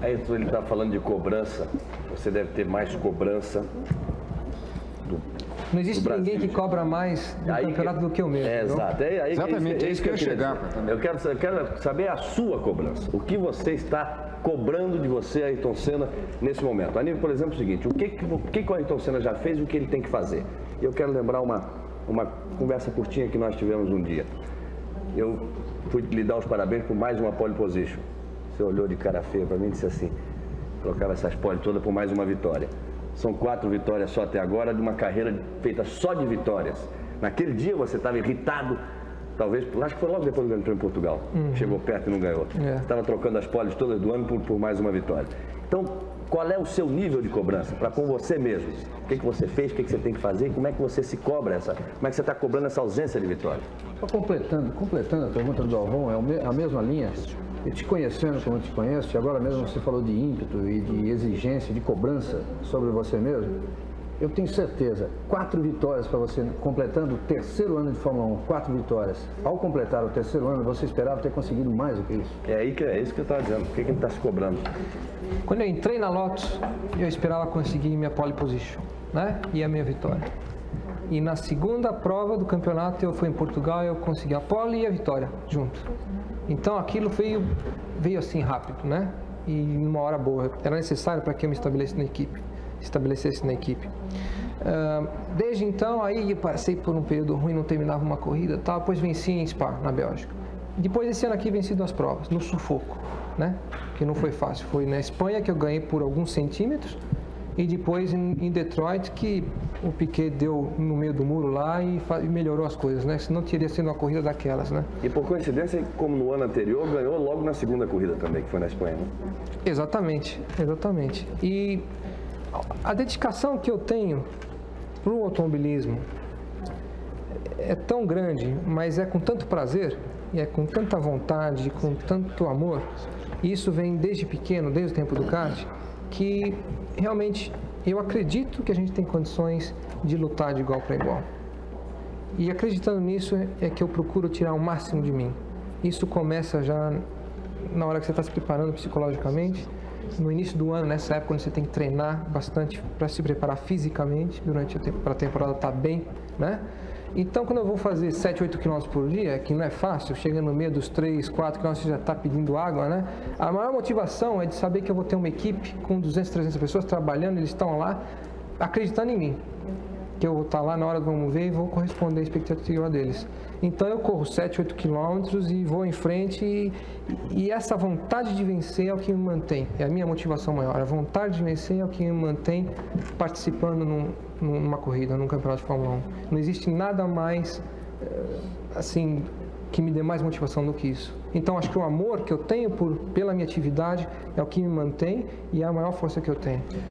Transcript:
Aí ele está falando de cobrança, você deve ter mais cobrança. Não existe ninguém que cobra mais do campeonato do que eu mesmo. Exato. Exatamente, é isso que eu ia chegar. Eu quero saber a sua cobrança. O que você está cobrando de você, Ayrton Senna, nesse momento? A nível, por exemplo, é o seguinte, o que o Ayrton Senna já fez e o que ele tem que fazer? Eu quero lembrar uma conversa curtinha que nós tivemos um dia. Eu fui lhe dar os parabéns por mais uma pole position. Você olhou de cara feia para mim e disse assim, colocava essas pole todas por mais uma vitória. São 4 vitórias só até agora, de uma carreira feita só de vitórias. Naquele dia você estava irritado, talvez, acho que foi logo depois do Grande Prêmio em Portugal. Chegou perto e não ganhou. Você estava trocando as poles todas do ano por mais uma vitória. Então, qual é o seu nível de cobrança para com você mesmo? O que você fez, o que você tem que fazer, como é que você se cobra como é que você está cobrando essa ausência de vitória? Completando a pergunta do Galvão, é a mesma linha. E te conhecendo como eu te conheço, e agora mesmo você falou de ímpeto e de exigência, de cobrança sobre você mesmo, eu tenho certeza, 4 vitórias para você, completando o 3º ano de Fórmula 1, 4 vitórias. Ao completar o 3º ano, você esperava ter conseguido mais do que isso? É isso que eu estava dizendo, o que ele está se cobrando? Quando eu entrei na Lotus, eu esperava conseguir minha pole position, né? E a minha vitória. E na segunda prova do campeonato, eu fui em Portugal, eu consegui a pole e a vitória junto. Então aquilo veio assim rápido, né? E numa hora boa. Era necessário para que eu me estabelecesse na equipe. Desde então, aí eu passei por um período ruim, não terminava uma corrida, tal. Depois venci em Spa, na Bélgica. Depois esse ano aqui venci 2 provas, no sufoco, né? Que não foi fácil. Foi na Espanha que eu ganhei por alguns centímetros. E depois em Detroit que o Piquet deu no meio do muro lá e melhorou as coisas, né? Senão teria sido uma corrida daquelas, né? E por coincidência, como no ano anterior, ganhou logo na segunda corrida também, que foi na Espanha, né? Exatamente. E a dedicação que eu tenho para o automobilismo é tão grande, mas é com tanto prazer, e é com tanta vontade, com tanto amor, e isso vem desde pequeno, desde o tempo do kart, que realmente eu acredito que a gente tem condições de lutar de igual para igual. E acreditando nisso é que eu procuro tirar o máximo de mim. Isso começa já na hora que você está se preparando psicologicamente, no início do ano, nessa época, quando você tem que treinar bastante para se preparar fisicamente, para a temporada estar bem, né? Então, quando eu vou fazer 7, 8 km por dia, que não é fácil, chega no meio dos 3, 4 km você já está pedindo água, né? A maior motivação é de saber que eu vou ter uma equipe com 200, 300 pessoas trabalhando, eles estão lá acreditando em mim. Que eu vou estar lá na hora do vamos ver e vou corresponder à expectativa deles. Então, eu corro 7, 8 quilômetros e vou em frente e essa vontade de vencer é o que me mantém, é a minha motivação maior. A vontade de vencer é o que me mantém participando numa corrida, num campeonato de Fórmula 1. Não existe nada mais, assim, que me dê mais motivação do que isso. Então, acho que o amor que eu tenho pela minha atividade é o que me mantém e é a maior força que eu tenho.